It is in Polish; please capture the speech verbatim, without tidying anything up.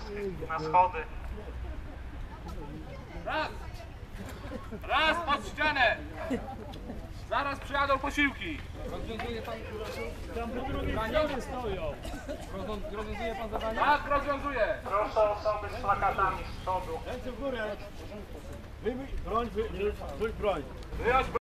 na schody. Raz! Raz pod ścianę! Zaraz przyjadą posiłki. Rozwiązuje pan... Tam po drugiej stronie stoją. Rozwiązuje pan zadanie? Tak, rozwiązuję. Proszę osoby z plakatami z przodu. Ręce w górę. Wyjmij broń, wy, wy, broń. Wyjąć